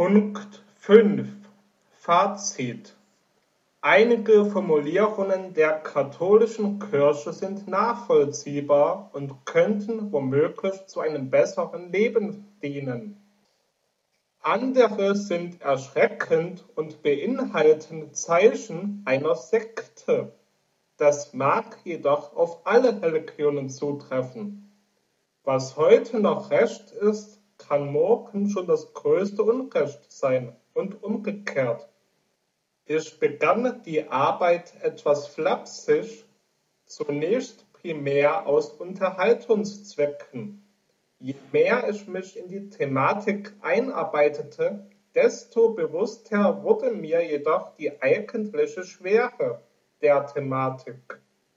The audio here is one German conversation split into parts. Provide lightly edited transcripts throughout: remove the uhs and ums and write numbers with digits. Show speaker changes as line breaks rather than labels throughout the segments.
Punkt 5 Fazit. Einige Formulierungen der katholischen Kirche sind nachvollziehbar und könnten womöglich zu einem besseren Leben dienen. Andere sind erschreckend und beinhalten Zeichen einer Sekte. Das mag jedoch auf alle Religionen zutreffen. Was heute noch Recht ist, kann morgen schon das größte Unrecht sein und umgekehrt. Ich begann die Arbeit etwas flapsig, zunächst primär aus Unterhaltungszwecken. Je mehr ich mich in die Thematik einarbeitete, desto bewusster wurde mir jedoch die eigentliche Schwere der Thematik.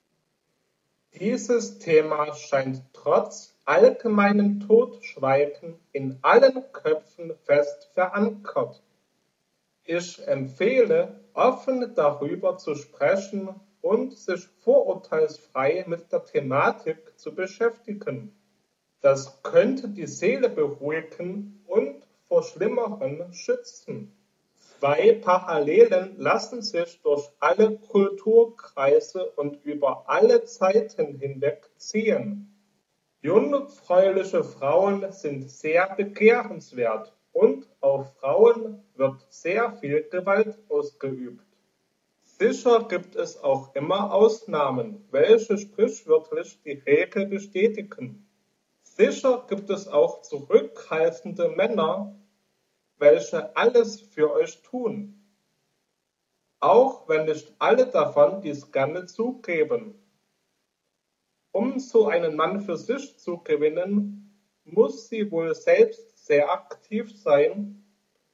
Dieses Thema scheint trotz allgemeinem Totschweigen in allen Köpfen fest verankert. Ich empfehle, offen darüber zu sprechen und sich vorurteilsfrei mit der Thematik zu beschäftigen. Das könnte die Seele beruhigen und vor Schlimmerem schützen. Zwei Parallelen lassen sich durch alle Kulturkreise und über alle Zeiten hinweg ziehen. Jungfräuliche Frauen sind sehr begehrenswert und auf Frauen wird sehr viel Gewalt ausgeübt. Sicher gibt es auch immer Ausnahmen, welche sprichwörtlich die Regel bestätigen. Sicher gibt es auch zurückhaltende Männer, welche alles für euch tun, auch wenn nicht alle davon dies gerne zugeben. Um so einen Mann für sich zu gewinnen, muss sie wohl selbst sehr aktiv sein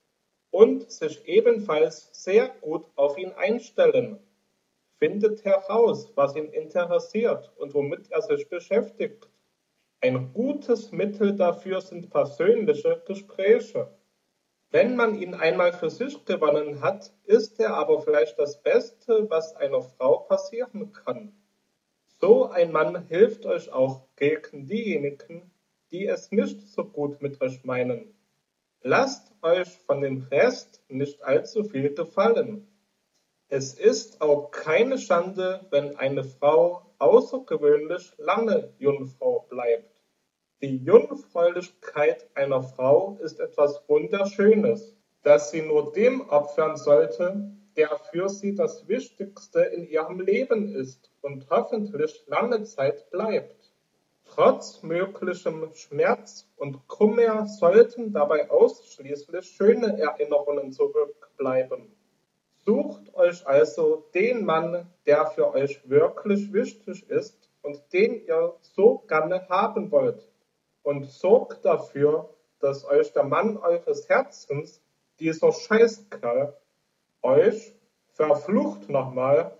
und sich ebenfalls sehr gut auf ihn einstellen. Findet heraus, was ihn interessiert und womit er sich beschäftigt. Ein gutes Mittel dafür sind persönliche Gespräche. Wenn man ihn einmal für sich gewonnen hat, ist er aber vielleicht das Beste, was einer Frau passieren kann. So ein Mann hilft euch auch gegen diejenigen, die es nicht so gut mit euch meinen. Lasst euch von dem Rest nicht allzu viel gefallen. Es ist auch keine Schande, wenn eine Frau außergewöhnlich lange Jungfrau bleibt. Die Jungfräulichkeit einer Frau ist etwas Wunderschönes, das sie nur dem opfern sollte, der für sie das Wichtigste in ihrem Leben ist und hoffentlich lange Zeit bleibt. Trotz möglichem Schmerz und Kummer sollten dabei ausschließlich schöne Erinnerungen zurückbleiben. Sucht euch also den Mann, der für euch wirklich wichtig ist und den ihr so gerne haben wollt. Und sorgt dafür, dass euch der Mann eures Herzens, dieser Scheißkerl, euch, verflucht nochmal,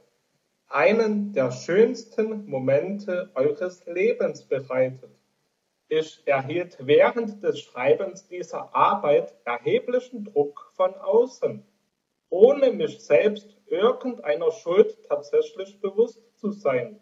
einen der schönsten Momente eures Lebens bereitet. Ich erhielt während des Schreibens dieser Arbeit erheblichen Druck von außen, ohne mich selbst irgendeiner Schuld tatsächlich bewusst zu sein.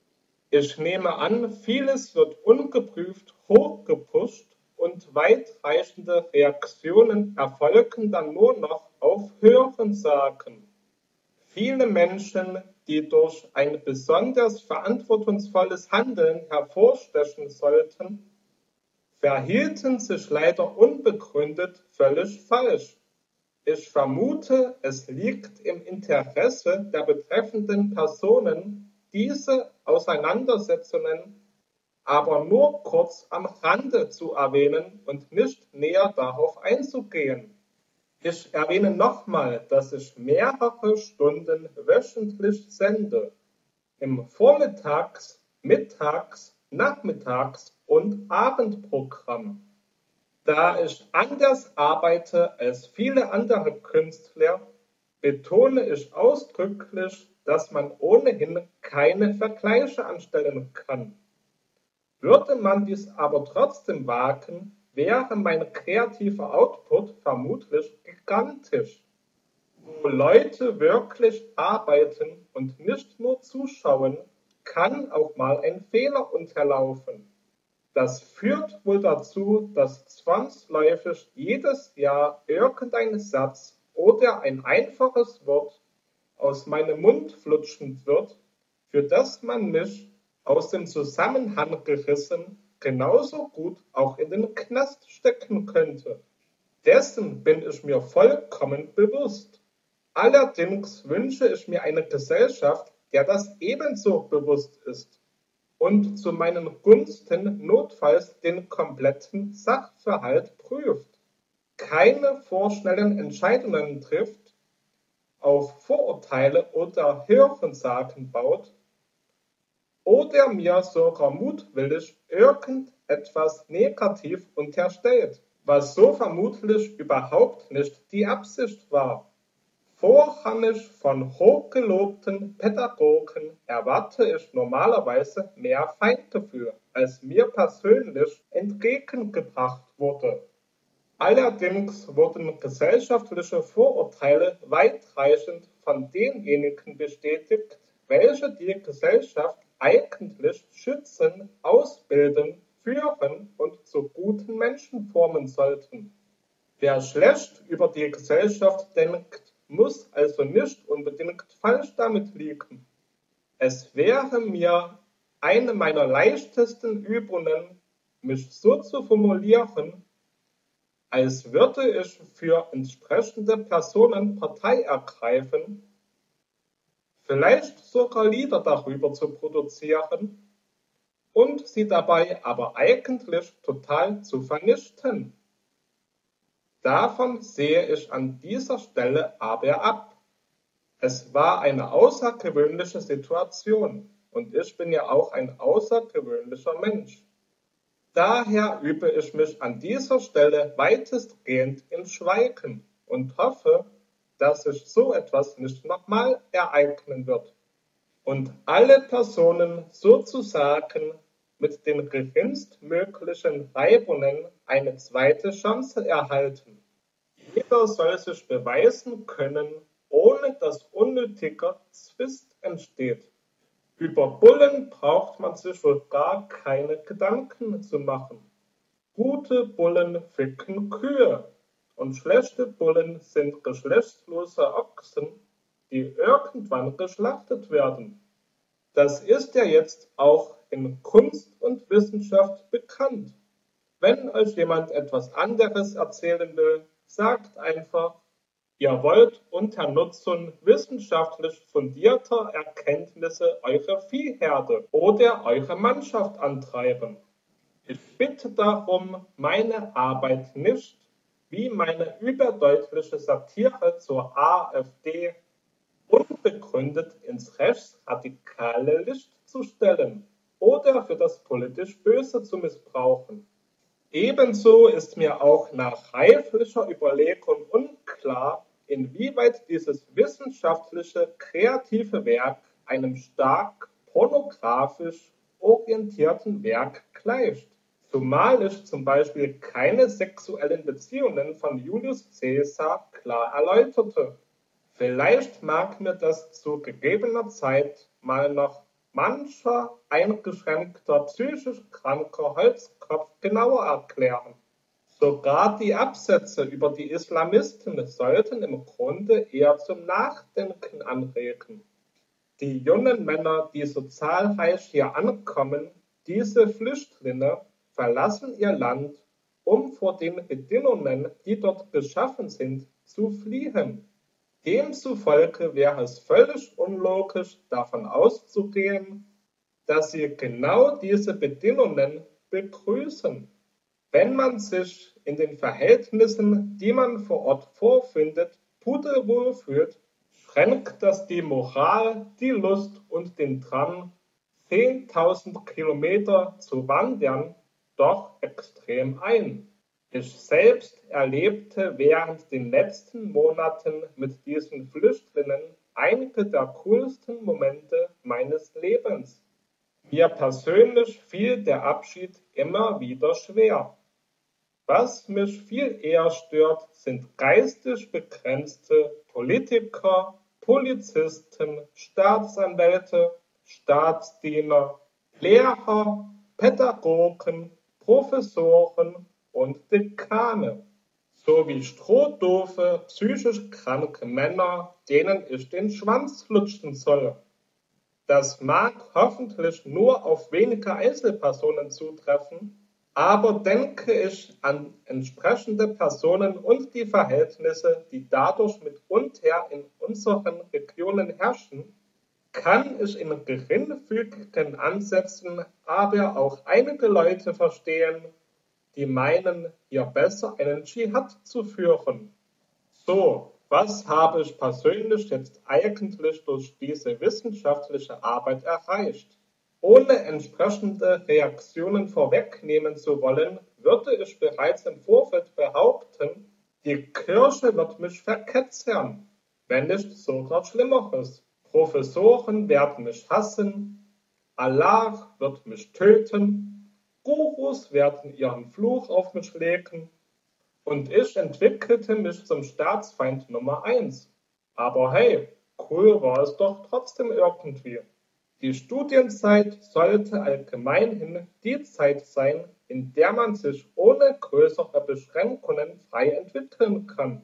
Ich nehme an, vieles wird ungeprüft hochgepusht und weitreichende Reaktionen erfolgen dann nur noch auf Hörensagen. Viele Menschen, die durch ein besonders verantwortungsvolles Handeln hervorstechen sollten, verhielten sich leider unbegründet völlig falsch. Ich vermute, es liegt im Interesse der betreffenden Personen, diese Auseinandersetzungen aber nur kurz am Rande zu erwähnen und nicht näher darauf einzugehen. Ich erwähne nochmal, dass ich mehrere Stunden wöchentlich sende. Im Vormittags-, Mittags-, Nachmittags- und Abendprogramm. Da ich anders arbeite als viele andere Künstler, betone ich ausdrücklich, dass man ohnehin keine Vergleiche anstellen kann. Würde man dies aber trotzdem wagen, wäre mein kreativer Output vermutlich gigantisch. Wo Leute wirklich arbeiten und nicht nur zuschauen, kann auch mal ein Fehler unterlaufen. Das führt wohl dazu, dass zwangsläufig jedes Jahr irgendein Satz oder ein einfaches Wort aus meinem Mund flutschen wird, für das man mich, aus dem Zusammenhang gerissen, genauso gut auch in den Knast stecken könnte. Dessen bin ich mir vollkommen bewusst. Allerdings wünsche ich mir eine Gesellschaft, der das ebenso bewusst ist und zu meinen Gunsten notfalls den kompletten Sachverhalt prüft, keine vorschnellen Entscheidungen trifft, auf Vorurteile oder Hörensagen baut oder mir sogar mutwillig irgendetwas negativ unterstellt, was so vermutlich überhaupt nicht die Absicht war. Vorrangig von hochgelobten Pädagogen erwarte ich normalerweise mehr Feingefühl, als mir persönlich entgegengebracht wurde. Allerdings wurden gesellschaftliche Vorurteile weitreichend von denjenigen bestätigt, welche die Gesellschaft eigentlich schützen, ausbilden, führen und zu guten Menschen formen sollten. Wer schlecht über die Gesellschaft denkt, muss also nicht unbedingt falsch damit liegen. Es wäre mir eine meiner leichtesten Übungen, mich so zu formulieren, als würde ich für entsprechende Personen Partei ergreifen, vielleicht sogar Lieder darüber zu produzieren und sie dabei aber eigentlich total zu vernichten. Davon sehe ich an dieser Stelle aber ab. Es war eine außergewöhnliche Situation und ich bin ja auch ein außergewöhnlicher Mensch. Daher übe ich mich an dieser Stelle weitestgehend in Schweigen und hoffe, dass sich so etwas nicht nochmal ereignen wird und alle Personen sozusagen mit den geringstmöglichen Reibungen eine zweite Chance erhalten. Jeder soll sich beweisen können, ohne dass unnötiger Zwist entsteht. Über Bullen braucht man sich wohl gar keine Gedanken zu machen. Gute Bullen ficken Kühe und schlechte Bullen sind geschlechtslose Ochsen, die irgendwann geschlachtet werden. Das ist ja jetzt auch in Kunst und Wissenschaft bekannt. Wenn euch jemand etwas anderes erzählen will, sagt einfach, ihr wollt unter Nutzung wissenschaftlich fundierter Erkenntnisse eure Viehherde oder eure Mannschaft antreiben. Ich bitte darum, meine Arbeit nicht, wie meine überdeutliche Satire zur AfD, unbegründet ins rechtsradikale Licht zu stellen oder für das politisch Böse zu missbrauchen. Ebenso ist mir auch nach reiflicher Überlegung unklar, inwieweit dieses wissenschaftliche, kreative Werk einem stark pornografisch orientierten Werk gleicht. Zumal ich zum Beispiel keine sexuellen Beziehungen von Julius Caesar klar erläuterte. Vielleicht mag mir das zu gegebener Zeit mal noch mancher eingeschränkter psychisch kranker Holzkopf genauer erklären. Sogar die Absätze über die Islamisten sollten im Grunde eher zum Nachdenken anregen. Die jungen Männer, die so zahlreich hier ankommen, diese Flüchtlinge, verlassen ihr Land, um vor den Bedingungen, die dort geschaffen sind, zu fliehen. Demzufolge wäre es völlig unlogisch, davon auszugehen, dass sie genau diese Bedingungen begrüßen. Wenn man sich in den Verhältnissen, die man vor Ort vorfindet, pudelwohl fühlt, schränkt das die Moral, die Lust und den Drang, 10.000 Kilometer zu wandern, doch extrem ein. Ich selbst erlebte während den letzten Monaten mit diesen Flüchtlingen einige der coolsten Momente meines Lebens. Mir persönlich fiel der Abschied immer wieder schwer. Was mich viel eher stört, sind geistig begrenzte Politiker, Polizisten, Staatsanwälte, Staatsdiener, Lehrer, Pädagogen, Professoren und Dekane, sowie strohdoofe, psychisch kranke Männer, denen ich den Schwanz lutschen soll. Das mag hoffentlich nur auf wenige Einzelpersonen zutreffen, aber denke ich an entsprechende Personen und die Verhältnisse, die dadurch mitunter in unseren Regionen herrschen, kann ich in geringfügigen Ansätzen aber auch einige Leute verstehen, die meinen, hier besser einen Dschihad zu führen. So, was habe ich persönlich jetzt eigentlich durch diese wissenschaftliche Arbeit erreicht? Ohne entsprechende Reaktionen vorwegnehmen zu wollen, würde ich bereits im Vorfeld behaupten, die Kirche wird mich verketzern, wenn nicht sogar Schlimmeres. Professoren werden mich hassen, Allah wird mich töten, Gurus werden ihren Fluch auf mich legen und ich entwickelte mich zum Staatsfeind Nummer 1. Aber hey, cool war es doch trotzdem irgendwie. Die Studienzeit sollte allgemeinhin die Zeit sein, in der man sich ohne größere Beschränkungen frei entwickeln kann.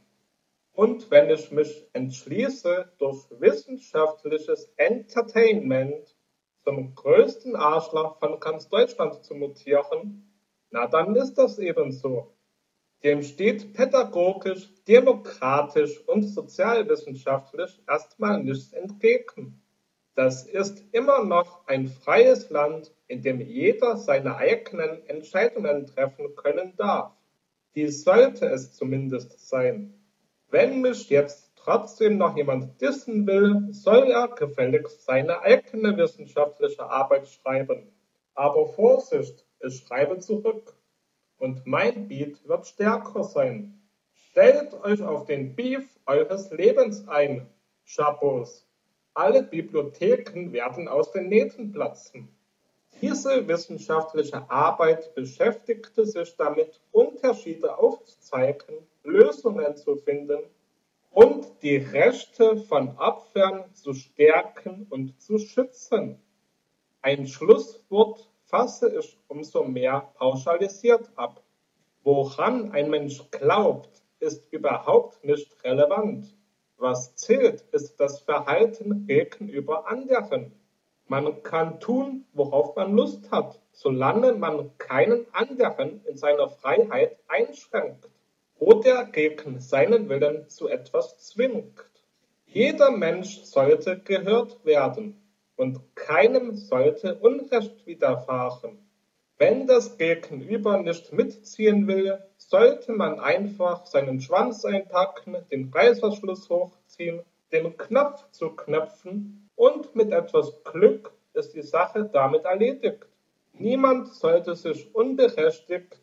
Und wenn ich mich entschließe, durch wissenschaftliches Entertainment zum größten Arschloch von ganz Deutschland zu mutieren, na dann ist das eben so. Dem steht pädagogisch, demokratisch und sozialwissenschaftlich erstmal nichts entgegen. Das ist immer noch ein freies Land, in dem jeder seine eigenen Entscheidungen treffen können darf. Dies sollte es zumindest sein. Wenn mich jetzt trotzdem noch jemand dissen will, soll er gefälligst seine eigene wissenschaftliche Arbeit schreiben. Aber Vorsicht, ich schreibe zurück. Und mein Beat wird stärker sein. Stellt euch auf den Beef eures Lebens ein, Chapeaus. Alle Bibliotheken werden aus den Nähten platzen. Diese wissenschaftliche Arbeit beschäftigte sich damit, Unterschiede aufzuzeigen, Lösungen zu finden und die Rechte von Opfern zu stärken und zu schützen. Ein Schlusswort fasse ich umso mehr pauschalisiert ab. Woran ein Mensch glaubt, ist überhaupt nicht relevant. Was zählt, ist das Verhalten gegenüber anderen. Man kann tun, worauf man Lust hat, solange man keinen anderen in seiner Freiheit einschränkt oder gegen seinen Willen zu etwas zwingt. Jeder Mensch sollte gehört werden und keinem sollte Unrecht widerfahren. Wenn das Gegenüber nicht mitziehen will, sollte man einfach seinen Schwanz einpacken, den Reißverschluss hochziehen, den Knopf zuknöpfen und mit etwas Glück ist die Sache damit erledigt. Niemand sollte sich unberechtigt,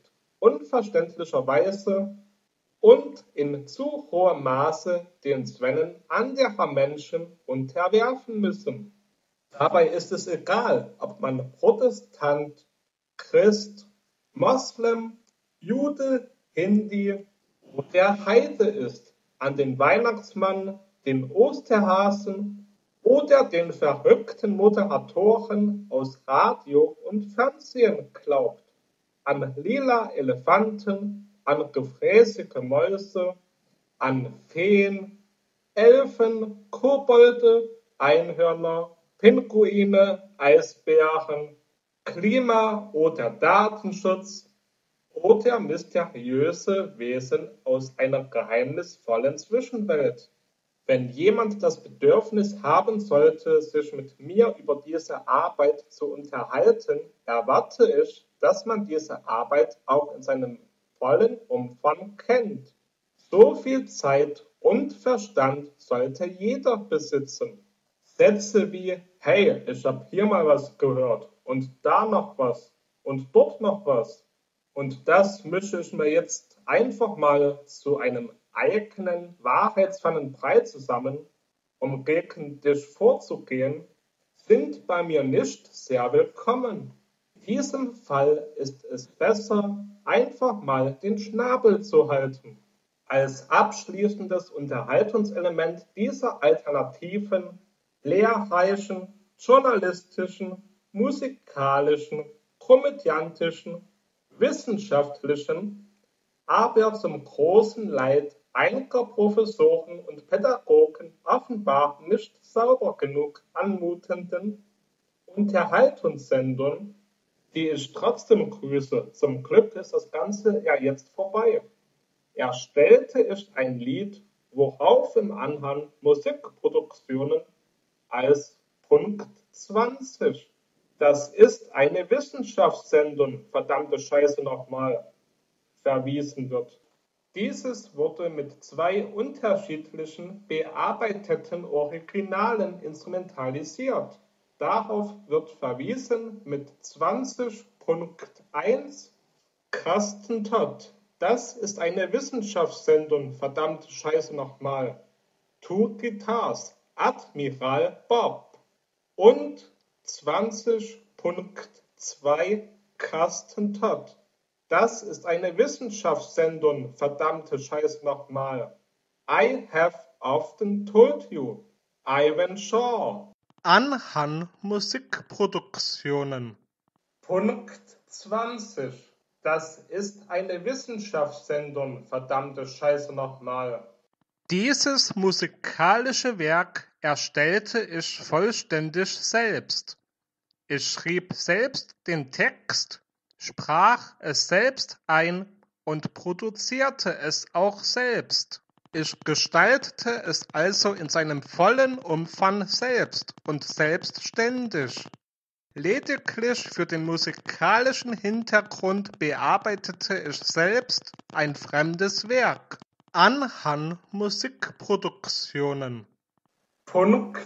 unverständlicherweise und in zu hohem Maße den Zwängen anderer Menschen unterwerfen müssen. Dabei ist es egal, ob man Protestant, Christ, Moslem, Jude, Hindi oder Heide ist, an den Weihnachtsmann, den Osterhasen oder den verrückten Moderatoren aus Radio und Fernsehen glaubt, an lila Elefanten, an gefräßige Mäuse, an Feen, Elfen, Kobolde, Einhörner, Pinguine, Eisbären, Klima- oder Datenschutz oder mysteriöse Wesen aus einer geheimnisvollen Zwischenwelt. Wenn jemand das Bedürfnis haben sollte, sich mit mir über diese Arbeit zu unterhalten, erwarte ich, dass man diese Arbeit auch in seinem vollen Umfang kennt. So viel Zeit und Verstand sollte jeder besitzen. Sätze wie, hey, ich hab hier mal was gehört und da noch was und dort noch was. Und das mische ich mir jetzt einfach mal zu einem eigenen wahrheitsfernen Brei zusammen, um gegen dich vorzugehen, sind bei mir nicht sehr willkommen. In diesem Fall ist es besser, einfach mal den Schnabel zu halten. Als abschließendes Unterhaltungselement dieser alternativen, lehrreichen, journalistischen, musikalischen, komödiantischen, wissenschaftlichen, aber zum großen Leid einiger Professoren und Pädagogen offenbar nicht sauber genug anmutenden Unterhaltungssendung, die ich trotzdem grüße. Zum Glück ist das Ganze ja jetzt vorbei. Erstellte ich ein Lied, worauf im Anhang Musikproduktionen als Punkt 20. Das ist eine Wissenschaftssendung, verdammte Scheiße nochmal, verwiesen wird. Dieses wurde mit 2 unterschiedlichen bearbeiteten Originalen instrumentalisiert. Darauf wird verwiesen mit 20.1 Carsten Todd. Das ist eine Wissenschaftssendung, verdammte Scheiße nochmal. Two Guitars, Admiral Bob. Und 20.2 Carsten Todd. Das ist eine Wissenschaftssendung, verdammte Scheiße nochmal. I have often told you. Ivan Shaw.
Anhang Musikproduktionen.
Punkt 20. Das ist eine Wissenschaftssendung, verdammte Scheiße nochmal.
Dieses musikalische Werk erstellte ich vollständig selbst. Ich schrieb selbst den Text, sprach es selbst ein und produzierte es auch selbst. Ich gestaltete es also in seinem vollen Umfang selbst und selbstständig. Lediglich für den musikalischen Hintergrund bearbeitete ich selbst ein fremdes Werk. Anhang Musikproduktionen.
Punkt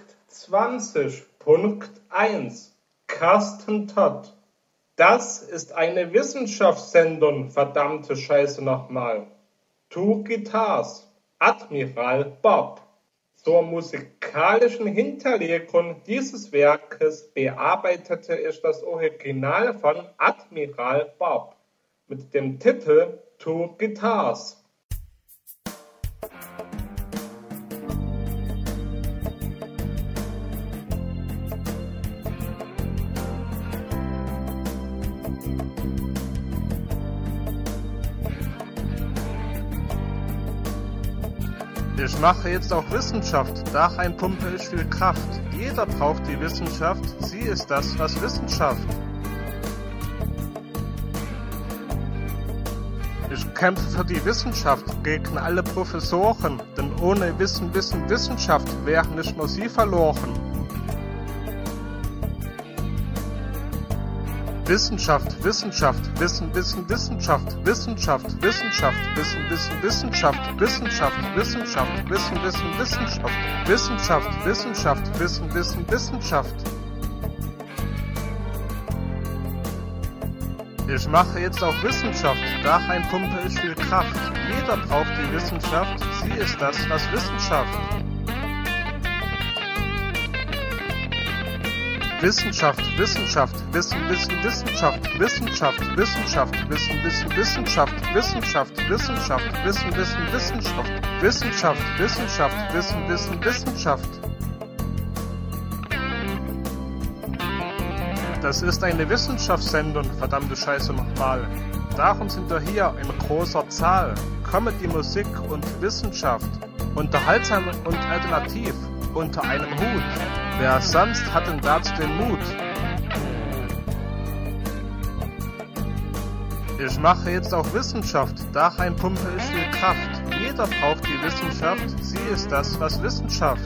20.1 Carsten Todd. Das ist eine Wissenschaftssendung, verdammte Scheiße nochmal. Two Guitars, Admiral Bob. Zur musikalischen Hinterlegung dieses Werkes bearbeitete ich das Original von Admiral Bob mit dem Titel Two Guitars.
Ich mache jetzt auch Wissenschaft, darein pumpe ich viel Kraft. Jeder braucht die Wissenschaft, sie ist das, was Wissenschaft. Ich kämpfe für die Wissenschaft gegen alle Professoren, denn ohne Wissenschaft wären nicht nur sie verloren. Wissenschaft, Wissenschaft, Wissenschaft, Wissenschaft, Wissenschaft, Wissenschaft, Wissenschaft, Wissenschaft, Wissenschaft. Ich mache jetzt auch Wissenschaft, darein pumpe ich viel Kraft. Jeder braucht die Wissenschaft, sie ist das, was Wissenschaft. Wissenschaft, Wissenschaft, Wissenschaft, Wissenschaft, Wissenschaft, Wissenschaft, Wissenschaft, Wissenschaft, Wissenschaft, Wissenschaft. Das ist eine Wissenschaftssendung, verdammte Scheiße nochmal. Darum sind wir hier in großer Zahl. Comedy, Musik und Wissenschaft. Unterhaltsam und alternativ. Unter einem Hut. Wer sonst hat denn dazu den Mut? Ich mache jetzt auch Wissenschaft, darein pumpe ich viel Kraft. Jeder braucht die Wissenschaft, sie ist das, was Wissenschaft.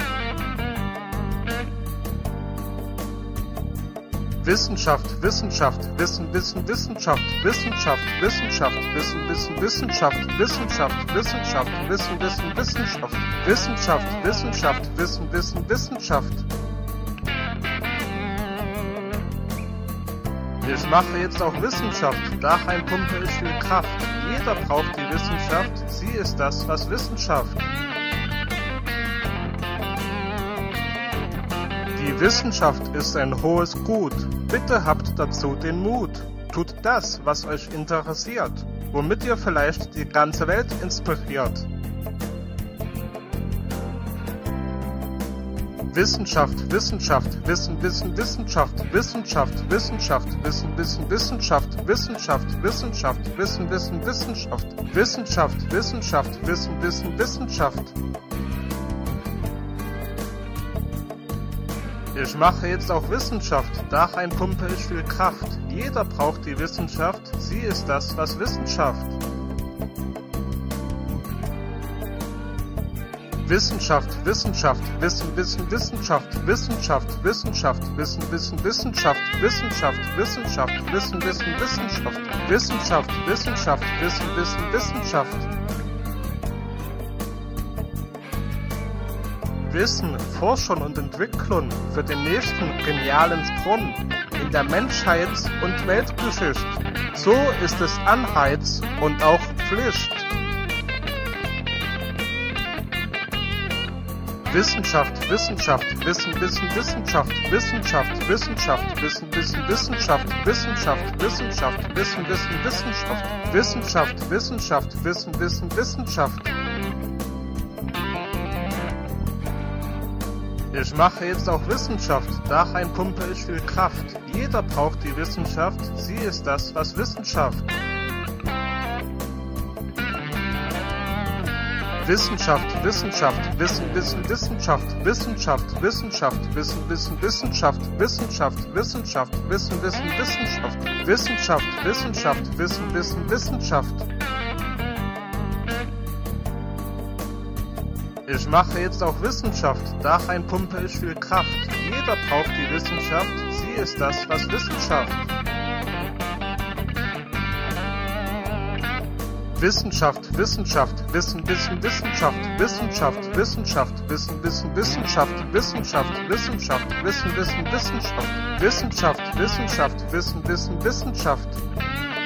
Wissenschaft, Wissenschaft, Wissenschaft, Wissenschaft, Wissenschaft, Wissenschaft, Wissenschaft, Wissenschaft, Wissenschaft, Wissenschaft, Wissenschaft. Ich mache jetzt auch Wissenschaft, darein pumpe ich viel Kraft. Jeder braucht die Wissenschaft, sie ist das, was Wissenschaft. Die Wissenschaft ist ein hohes Gut. Bitte habt dazu den Mut. Tut das, was euch interessiert, womit ihr vielleicht die ganze Welt inspiriert. Wissenschaft, Wissenschaft, Wissen, Wissen, Wissenschaft, Wissenschaft, Wissenschaft, Wissen, Wissen, Wissenschaft, Wissenschaft, Wissenschaft, Wissen, Wissen, Wissenschaft, Wissenschaft, Wissenschaft, Wissen, Wissen, Wissenschaft. Ich mache jetzt auch Wissenschaft, darein pumpe ich viel Kraft. Jeder braucht die Wissenschaft, sie ist das, was Wissenschaft. Wissenschaft, Wissenschaft, Wissen, Wissen, Wissenschaft, Wissenschaft, Wissenschaft, Wissen, Wissen, Wissenschaft, Wissenschaft, Wissenschaft, Wissen, Wissen, Wissenschaft, Wissenschaft, Wissenschaft, Wissen, Wissen, Wissenschaft. Wissen, Forschung und Entwicklung für den nächsten genialen Sprung in der Menschheits- und Weltgeschichte. So ist es Anreiz und auch Pflicht. Wissenschaft, Wissenschaft, Wissen, Wissen, Wissenschaft, Wissenschaft, Wissenschaft, Wissen, Wissen, Wissenschaft, Wissenschaft, Wissenschaft, Wissen, Wissen, Wissenschaft, Wissenschaft, Wissenschaft, Wissen, Wissen, Wissenschaft. Ich mache jetzt auch Wissenschaft, darein pumpe ich viel Kraft. Jeder braucht die Wissenschaft, sie ist das, was Wissenschaft. Wissenschaft, Wissenschaft, Wissen, Wissen, Wissenschaft, Wissenschaft, Wissenschaft, Wissen, Wissen, Wissenschaft, Wissenschaft, Wissenschaft, Wissen, Wissen, Wissenschaft, Wissenschaft, Wissenschaft, Wissen, Wissen, Wissenschaft. Ich mache jetzt auch Wissenschaft, darein pumpe ich viel Kraft. Jeder braucht die Wissenschaft, sie ist das, was Wissenschaft. Wissenschaft, Wissenschaft, Wissen, Wissen, Wissenschaft, Wissenschaft, Wissenschaft, Wissen, Wissen, Wissenschaft, Wissenschaft, Wissenschaft, Wissen, Wissen, Wissenschaft, Wissenschaft, Wissenschaft, Wissen, Wissen, Wissenschaft.